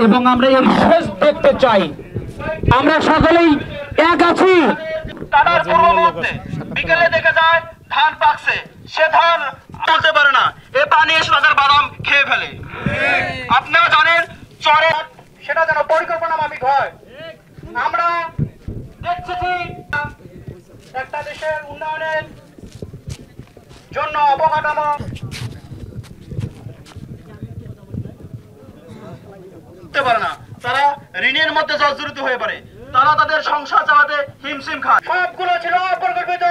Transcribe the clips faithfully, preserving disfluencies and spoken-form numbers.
এবং আমরা এর শেষ দেখতে চাই। আমরা সকলেই এক আছি। তার পূর্ববর্তী বিকেলে দেখে যায় ধান পাকছে, সে ধান বলতে পারে না, এ পানি এসে তাদের বাদাম খেয়ে ফেলে। আপনারা জানেন চরে সেটা যেন পরিকল্পনা মাফিক হয়। আমরা দেখছি একটা দেশের উন্নয়নের জন্য অবকাঠামো পারে না, তারা ঋণের মধ্যে জর্জরিত হয়ে পড়ে, তারা তাদের সংসার চালাতে হিমশিম খায়। সবগুলো ছিল অপরিকল্পিত।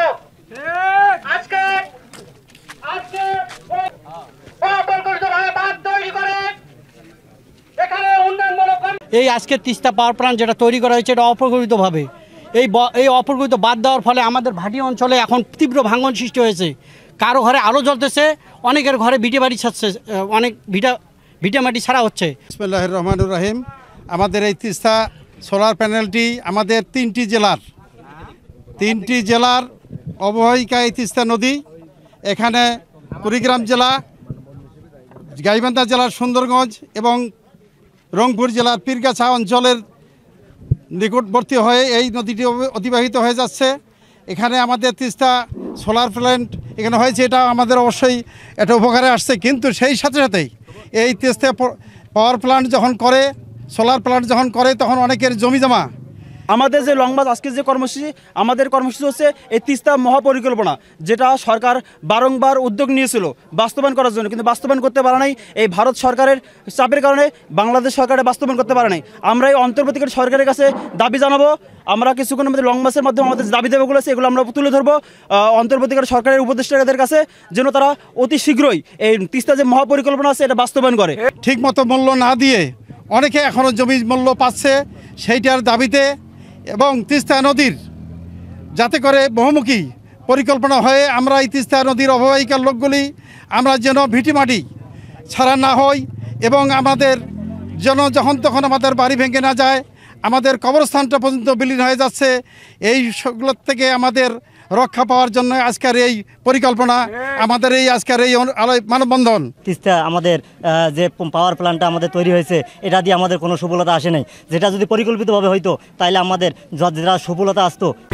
আজকে আজকে অপরিকল্পিতভাবে বাঁধ তৈরি করে এখানে উন্নয়নমূলক এই আজকে তিস্তা পাওয়ার প্ল্যান্ট যেটা তৈরি করা হয়েছে এটা অপরিকল্পিতভাবে, এই এই অপরিকল্পিত বাদ দেওয়ার ফলে আমাদের ভাটি অঞ্চলে এখন তীব্র ভাঙন সৃষ্টি হয়েছে। কারো ঘরে আলো জ্বলতেছে, অনেকের ঘরে ভিটে বাড়ি ছাড়ছে, অনেক ভিটা ভিটা মাটি ছাড়া হচ্ছে। বিসমিল্লাহির রহমানির রহিম। আমাদের এই তিস্তা সোলার প্যানেলটি আমাদের তিনটি জেলার তিনটি জেলার অববাহিকা এই তিস্তা নদী। এখানে কুড়িগ্রাম জেলা, গাইবান্ধা জেলার সুন্দরগঞ্জ এবং রংপুর জেলার পীরগাছা অঞ্চলের নিকটবর্তী হয়ে এই নদীটি অতিবাহিত হয়ে যাচ্ছে। এখানে আমাদের তিস্তা সোলার প্ল্যান্ট এখানে হয়েছে, এটা আমাদের অবশ্যই এটা উপকারে আসছে। কিন্তু সেই সাথে সাথেই এই তিস্তা পাওয়ার প্ল্যান্ট যখন করে, সোলার প্ল্যান্ট যখন করে, তখন অনেকের জমি জমা। আমাদের যে লং মার্চ আজকে যে কর্মসূচি, আমাদের কর্মসূচি হচ্ছে এই তিস্তা মহাপরিকল্পনা, যেটা সরকার বারংবার উদ্যোগ নিয়েছিল বাস্তবায়ন করার জন্য, কিন্তু বাস্তবায়ন করতে পারে নাই। এই ভারত সরকারের চাপের কারণে বাংলাদেশ সরকারে বাস্তবায়ন করতে পারে নাই। আমরা এই অন্তর্বর্তীকালীন সরকারের কাছে দাবি জানাবো। আমরা কিছুক্ষণের মধ্যে লং মার্চের মাধ্যমে আমাদের দাবি দেবগুলো আছে, এগুলো আমরা তুলে ধরবো অন্তর্বর্তীকালীন সরকারের উপদেষ্টাদের কাছে, যেন তারা অতি শীঘ্রই এই তিস্তা যে মহাপরিকল্পনা আছে এটা বাস্তবায়ন করে। ঠিকমতো মূল্য না দিয়ে অনেকে এখনও জমি মূল্য পাচ্ছে, সেইটার দাবিতে এবং তিস্তা নদীর যাতে করে বহুমুখী পরিকল্পনা হয়ে আমরা এই তিস্তা নদীর অববাহিকার লোকগুলি আমরা যেন ভিটিমাটি ছাড়া না হই এবং আমাদের যেন যখন তখন আমাদের বাড়ি ভেঙে না যায়, আমাদের কবরস্থানটা পর্যন্ত বিলীন হয়ে যাচ্ছে। এই সবগুলোর থেকে আমাদের রক্ষা পাওয়ার জন্য আজকের এই পরিকল্পনা, আমাদের এই আজকের এই মানববন্ধন। তিস্তা আমাদের যে পাওয়ার প্ল্যান্টটা আমাদের তৈরি হয়েছে, এটা দিয়ে আমাদের কোনো সফলতা আসে নাই। যেটা যদি পরিকল্পিতভাবে হইতো তাহলে আমাদের যারা সফলতা আসতো